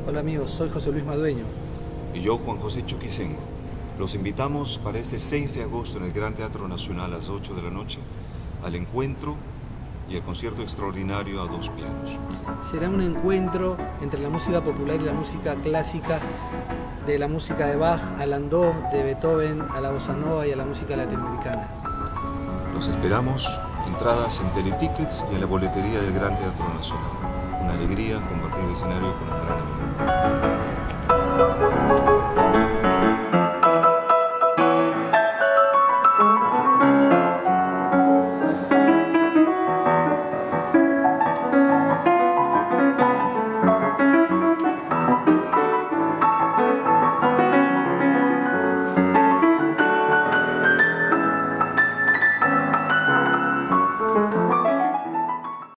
Hola amigos, soy José Luis Madueño. Y yo, Juan José Chuquisengo. Los invitamos para este 6 de agosto en el Gran Teatro Nacional a las 8 de la noche al encuentro y el concierto extraordinario a dos pianos. Será un encuentro entre la música popular y la música clásica, de la música de Bach a Landau, de Beethoven a la bossa nova y a la música latinoamericana. Los esperamos, entradas en Teletickets y en la boletería del Gran Teatro Nacional. Una alegría compartir el escenario con un gran amigo.